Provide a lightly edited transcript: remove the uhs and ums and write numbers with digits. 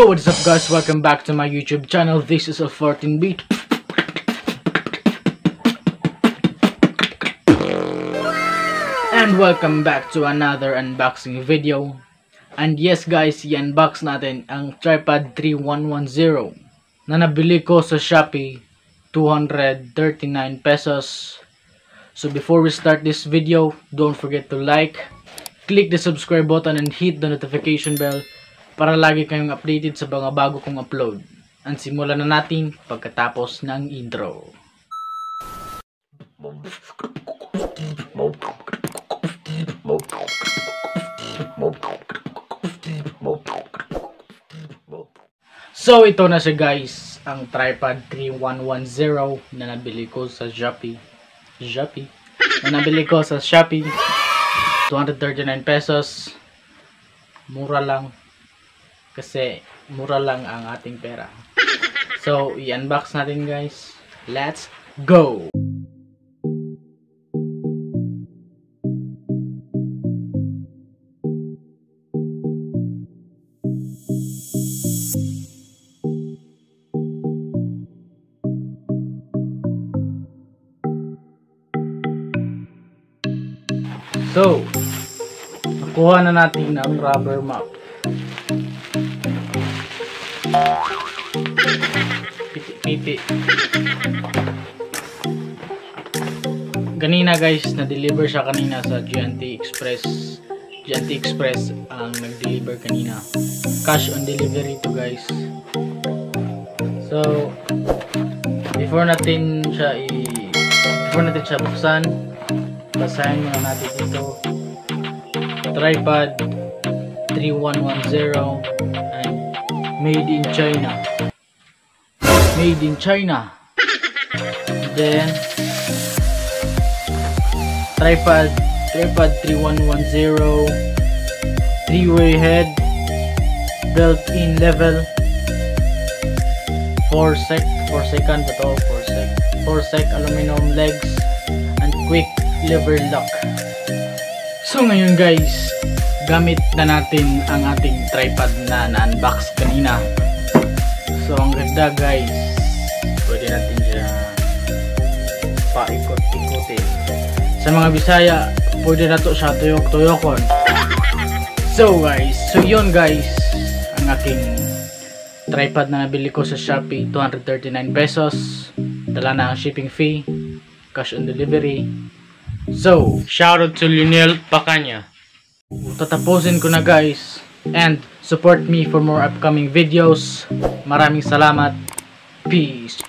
Yo, what's up guys, welcome back to my YouTube channel. This is EL14 Beat. And welcome back to another unboxing video. And yes guys, i-unbox natin ang tripod 3110 na nabili ko sa Shopee, 239 pesos. So before we start this video, don't forget to like, click the subscribe button and hit the notification bell para lagi kayong updated sa mga bago kong upload. And simulan na natin pagkatapos ng intro. So ito na siya guys, ang tripod 3110 na nabili ko sa Shopee. Na nabili ko sa Shopee, 239 pesos. Mura lang. Kasi mura lang ang ating pera. So, i-unbox natin guys. Let's go! So, nakuha na natin ang rubber map. Piti. Kanina guys, na-deliver siya kanina sa GNT Express. GNT Express ang nag-deliver kanina. Cash on delivery to guys. So, before natin siya buksan, basahin muna natin dito. Tripod 3110 and made in China. Made in China. Then tripod 3110, 3-way head, built-in level, 4 sec aluminum legs, and quick lever lock. So ngayon guys, gamit na natin ang ating tripod na na-unbox kanina. So ang ganda guys, pwede natin siya paikot-ikotin. Sa mga Bisaya, pwede na to siya tuyok-tuyokon. So guys, yun guys, ang aking tripod na nabili ko sa Shopee, 239 pesos. Dala na ang shipping fee, cash on delivery. So, shoutout to Lionel Pacanya. Tatapusin ko na guys, and support me for more upcoming videos. Maraming salamat. Peace.